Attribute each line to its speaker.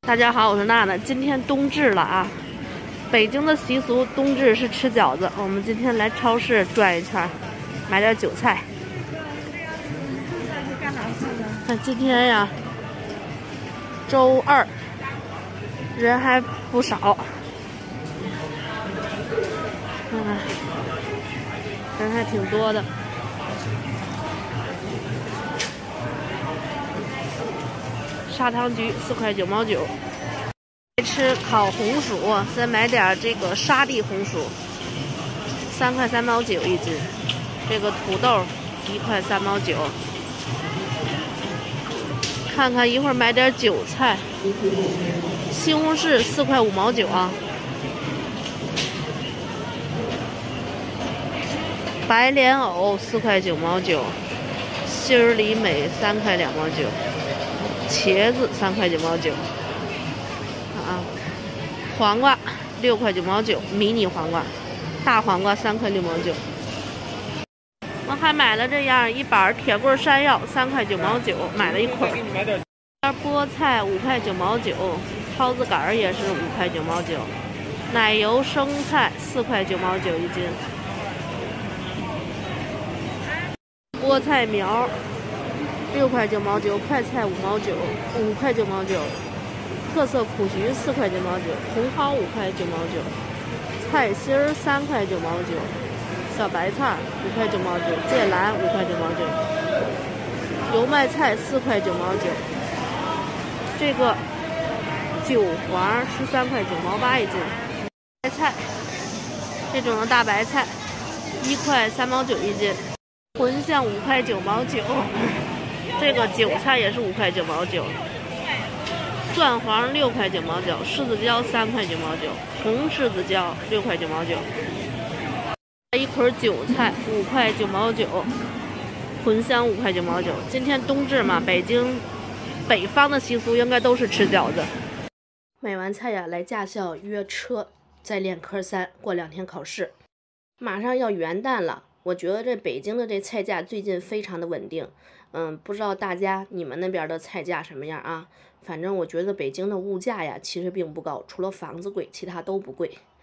Speaker 1: 大家好，我是娜娜。今天冬至了啊，北京的习俗冬至是吃饺子。我们今天来超市转一圈，买点韭菜。看今天呀，周二，人还不少。人还挺多的。砂糖橘4块9毛9。吃烤红薯，再买点这个沙地红薯，3块3毛9一斤。这个土豆1块3毛9。看看一会儿买点韭菜，西红柿4块5毛9啊。白莲藕4块9毛9，心儿里美3块2毛9，茄子3块9毛9。黄瓜6块9毛9，迷你黄瓜，大黄瓜3块6毛9。我还买了这样一板铁棍山药3块9毛9，买了一捆。菠菜5块9毛9，蒿子杆也是5块9毛9，奶油生菜4块9毛9一斤。菠菜苗6块9毛9，快菜5毛9，5块9毛9。特色苦菊4块9毛9，茼蒿5块9毛9，菜心儿3块9毛9，小白菜5块9毛9，芥蓝5块9毛9，油麦菜4块9毛9，这个韭黄13块9毛8一斤。白菜，这种的大白菜1块3毛9一斤。茴香5块9毛9，这个韭菜也是5块9毛9。蒜黄6块9毛9，柿子椒3块9毛9，红柿子椒6块9毛9。一捆韭菜5块9毛9，茴香5块9毛9。今天冬至嘛，北方的习俗应该都是吃饺子。买完菜呀，来驾校约车，再练科3，过2天考试。马上要元旦了，我觉得这北京的这菜价最近非常的稳定。不知道大家你们那边的菜价什么样啊？反正我觉得北京的物价呀，其实并不高，除了房子贵，其他都不贵。